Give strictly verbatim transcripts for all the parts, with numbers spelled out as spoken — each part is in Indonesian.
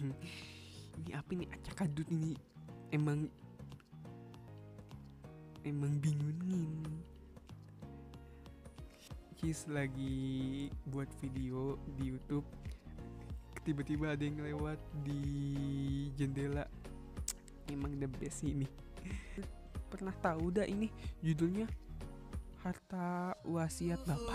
Ini apa nih, acak adut ini, emang emang bingungin. Kis lagi buat video di YouTube, tiba-tiba ada yang lewat di jendela. Emang the best ini. Pernah tahu dah ini judulnya Harta Wasiat Bapak.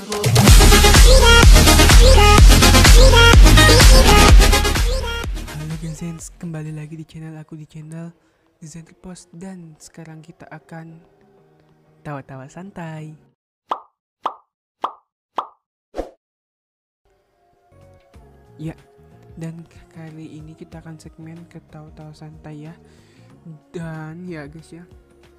Halo Genzens, kembali lagi di channel aku, di channel Zen Post, dan sekarang kita akan tawa-tawa santai. Ya, dan kali ini kita akan segmen ketawa-tawa santai ya. Dan ya guys ya,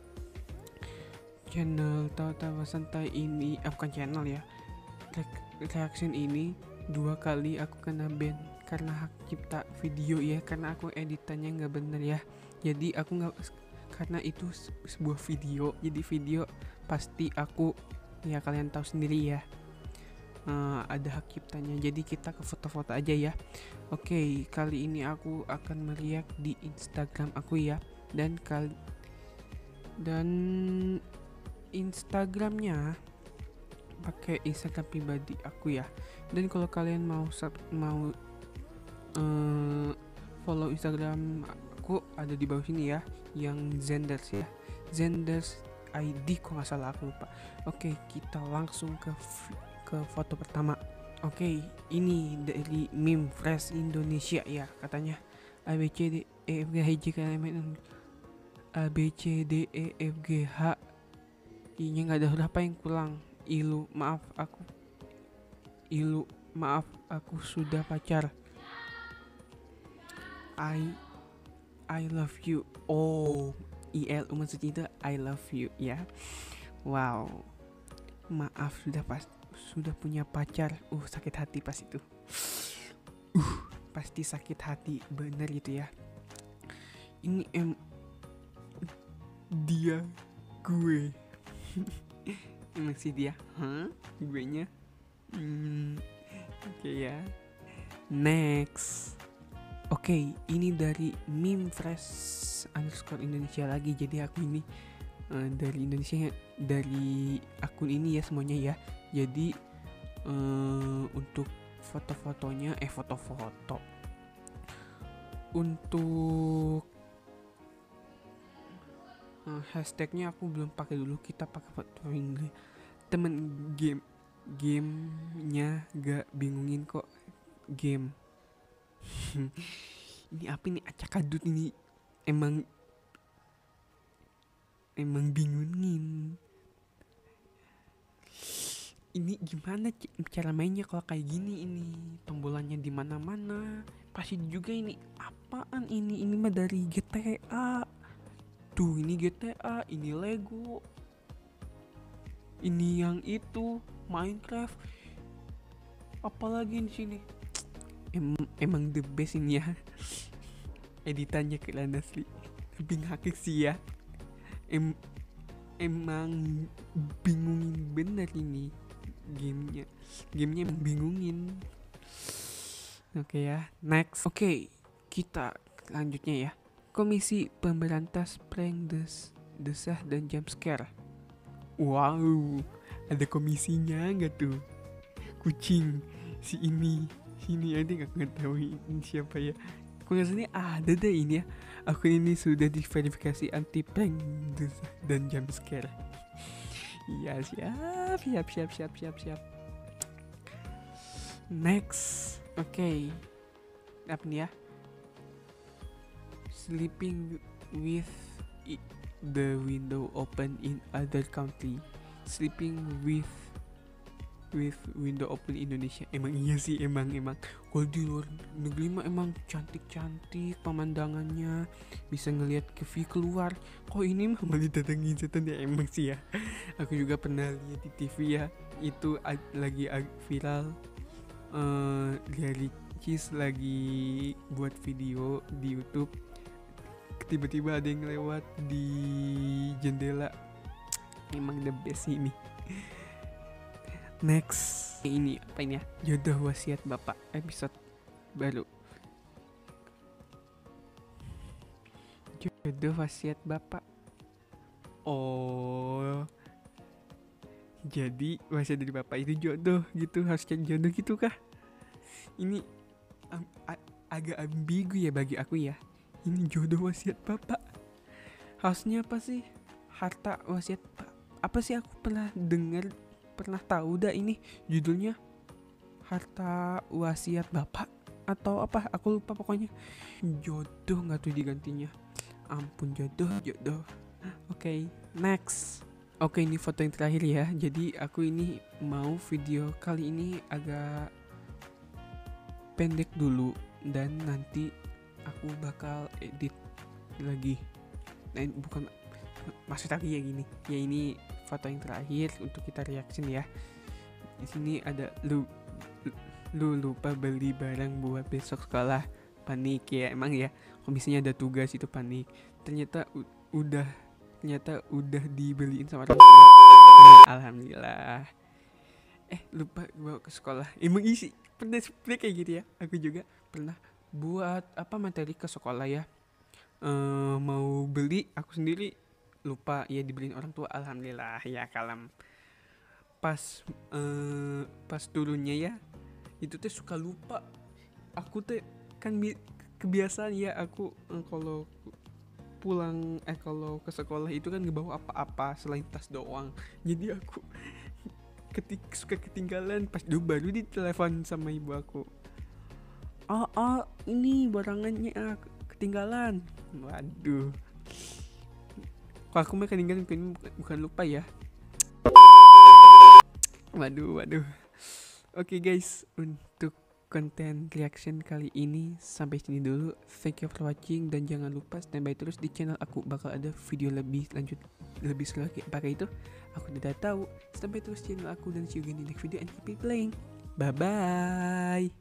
channel tawa-tawa santai ini, eh, bukan channel ya, Re- reaction ini dua kali aku kena ban karena hak cipta video ya, karena aku editannya nggak bener ya. Jadi aku nggak, karena itu sebuah video, jadi video pasti aku, ya kalian tahu sendiri ya, uh, ada hak ciptanya. Jadi kita ke foto-foto aja ya. Oke, okay, kali ini aku akan meriak di Instagram aku ya, dan kali dan Instagramnya pakai Instagram pribadi aku ya. Dan kalau kalian mau sub, mau uh, follow Instagram aku, ada di bawah sini ya, yang Zenders ya, Zenders I D kok nggak salah, aku lupa. Oke, okay, kita langsung ke ke foto pertama. Oke, okay, ini dari meme Fresh Indonesia ya, katanya A B C D E F G H I J K L M N A B C D E F G H I-nya nggak ada huruf apa yang kurang. Ilu maaf aku Ilu maaf aku sudah pacar. I I love you. Oh, I L U maksudnya itu I love you ya. Wow, maaf sudah pas sudah punya pacar. Uh sakit hati pas itu. Uh pasti sakit hati bener gitu ya. Ini em dia gue. Emang sih dia, huh? Gue nya. Hmm, Oke okay ya. Next. Oke, okay, ini dari meme Fresh underscore Indonesia lagi. Jadi aku ini uh, dari Indonesia, dari akun ini ya semuanya ya. Jadi uh, untuk foto-fotonya, eh foto-foto untuk uh, hashtagnya aku belum pakai dulu. Kita pakai foto Inggris. Temen game gamenya gak bingungin kok game. Ini apa nih, acak adut ini, emang emang bingungin. Ini gimana c- cara mainnya kalau kayak gini? Ini tombolannya di mana-mana. Pasti juga ini apaan ini? Ini mah dari G T A. Tuh, ini G T A, ini Lego. Ini yang itu Minecraft. Apalagi di sini. Em, emang the best ini ya. Editannya keren asli. Tapi ngakak sih ya. Em, emang bingungin bener ini gamenya. Gamenya emang bingungin. Oke okay ya, next. Oke, okay, kita lanjutnya ya. Komisi Pemberantas Prank Des, Desah dan Jump Scare. Wow, ada komisinya nggak tuh? Kucing si ini. Ini ada nggak tahu ini siapa ya? Aku rasanya ada deh ini ya. Akun ini sudah diverifikasi anti prank dan jump scare. Iya, siap, siap, siap, siap, siap, siap. Next, oke, okay. Apa nih ya? Sleeping with the window open in other country. Sleeping with with window open Indonesia. Emang iya sih, emang emang kalau di luar negeri mah emang cantik-cantik pemandangannya, bisa ngelihat ke view keluar. Kok ini mah malah didatengin setan ya. Emang sih ya, aku juga pernah lihat di T V ya, itu ag- lagi ag- viral. Uh, dari Kis lagi buat video di YouTube, tiba-tiba ada yang lewat di jendela. Emang the best ini. Next, ini apa ini ya? Jodoh Wasiat Bapak episode baru. Jodoh wasiat bapak. Oh, jadi wasiat dari bapak itu jodoh gitu, harus cari jodoh gitu kah? Ini um, a- agak ambigu ya bagi aku ya. Ini jodoh wasiat bapak. Harusnya apa sih? Harta wasiat pak. Apa sih, aku pernah dengar, pernah tahu dah ini judulnya harta wasiat bapak atau apa? Aku lupa pokoknya. Jodoh nggak tuh digantinya? Ampun, jodoh, jodoh. Oke, okay, next. Oke, okay, ini foto yang terakhir ya. Jadi aku ini mau video kali ini agak pendek dulu dan nanti aku bakal edit lagi. Nah, bukan maksud aku ya gini. Ya ini foto yang terakhir untuk kita reaction ya. Di sini ada lu lu lupa beli barang buat besok sekolah. Panik ya emang ya. Komisinya ada tugas itu, panik. Ternyata u- udah ternyata udah dibeliin sama orang tua. Nah, alhamdulillah. Eh lupa bawa ke sekolah. Emang isi pernah seperti kayak gitu ya. Aku juga pernah buat apa materi ke sekolah ya. Eh mau beli aku sendiri lupa ya, dibeliin orang tua. Alhamdulillah ya, kalem. Pas eh pas turunnya ya, itu teh suka lupa. Aku teh kan bi- kebiasaan ya aku eh, kalau pulang eh kalau ke sekolah itu kan ngebawa apa-apa selain tas doang. Jadi aku ketik suka ketinggalan, pas dulu baru ditelepon sama ibu aku. Ah, ah ini barangannya ah, ketinggalan. Waduh. Kalau aku mah ketinggalan bukan, bukan lupa ya. Waduh, waduh. Oke okay guys, untuk konten reaction kali ini sampai sini dulu. Thank you for watching dan jangan lupa standby terus di channel aku, bakal ada video lebih lanjut lebih seru lagi. Apakah itu? Aku tidak tahu. Standby terus channel aku dan see you again in the next video and keep it playing. Bye bye.